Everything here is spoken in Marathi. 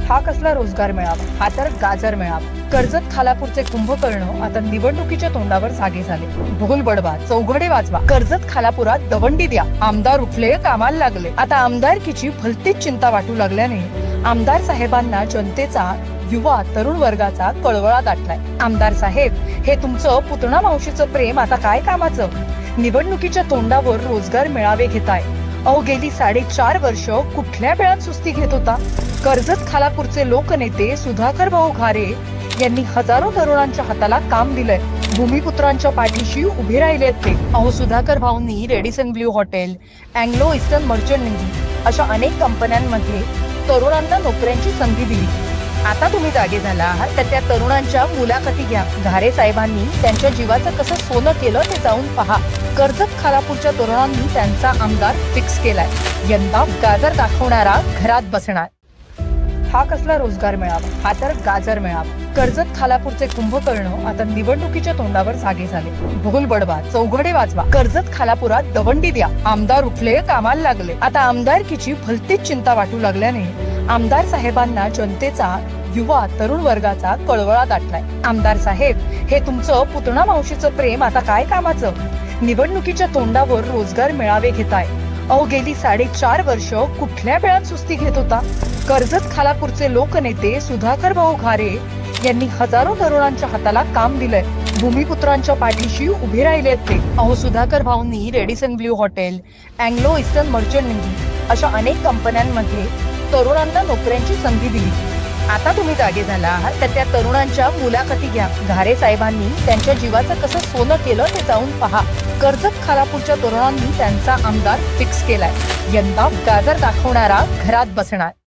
हा कसला रोजगार मेळावा, हा तर गाजर मेळावा। कर्जत खालापूरचे कुंभकर्ण आता निवडणुकीच्या तोंडावर जागे झाले। ढोल बडवा, चौघडे वाजवा, कर्जत खालापुरात दवंडी द्या। आमदार उठले, कामाला लागले। आता आमदारकीची भलतीच चिंता वाटू लागल्याने आमदार साहेबांना जनतेचा, युवा तरुण वर्गाचा कळवळा दाटलाय। आमदार साहेब, हे तुमचं पुतणा मावशीचं प्रेम आता काय कामाचं? निवडणुकीच्या तोंडावर रोजगार मेळावे घेताय। अहो, गेली 4.5 वर्ष कुठल्या वेळात सुस्ती घेत होता? कर्जत खालापूरचे लोकनेते सुधाकर भाऊ घारे यांनी हजारो तरुणांच्या हाताला काम दिलंय। भूमिपुत्रांच्या पाठीशी उभे राहिलेत ते। अहो, सुधाकर भाऊंनी Radisson Blu hotel, Anglo Eastern merchant navy अशा अनेक कंपन्यांमध्ये तरुणांना नोकऱ्यांची संधी दिली। आता तुम्ही जागे झाला आहात तर त्या तरुणांच्या मुलाखती घ्या। घारे साहेबांनी त्यांच्या जीवाचं कसं सोनं केलं ते जाऊन पहा। कर्जत खालापूरच्या तरुणांनी त्यांचा आमदार फिक्स केलाय। यंदा गाजर दाखवणारा घरात बसणार। हा कसला रोजगार मेळावा, हा तर गाजर मेळावा। कर्जत खालापूरचे कुंभकर्ण आता निवडणुकीच्या तोंडावर जागे झाले। ढोल बडवा, चौघडे वाजवा, कर्जत खालापुरात दवंडी द्या। आमदार उठले, कामाला लागले। आता आमदारकीची भलतीच चिंता वाटू लागल्याने आमदार साहेबांना जनतेचा, युवा तरुण वर्गाचा कळवळा दाटलाय। आमदार साहेब, हे तुमचं पुतणा मावशीचं प्रेम आता काय कामाचं? निवडणुकीच्या तोंडावर रोजगार मेळावे घेताय। अहो, गेली 4.5 वर्ष कुठल्या वेळात सुस्ती घेत होता? कर्जत खालापूरचे लोकनेते सुधाकर भाऊ घारे यांनी हजारो तरुणांच्या हाताला काम दिलंय। भूमिपुत्रांच्या पाठीशी उभे राहिलेत ते। अहो, सुधाकर भाऊंनी Radisson Blu hotel, Anglo Eastern merchant navy अशा अनेक कंपन्यांमध्ये तरुणांना नोकऱ्यांची संधी दिली। आता तुम्ही जागे झाला आहात तर त्या तरुणांच्या मुलाखती घ्या। घारे साहेबांनी त्यांच्या जीवाचं कसं सोनं केलं ते जाऊन पहा। कर्जत खालापूरच्या तरुणांनी त्यांचा आमदार फिक्स केलाय। यंदा गाजर दाखवणारा घरात बसणार।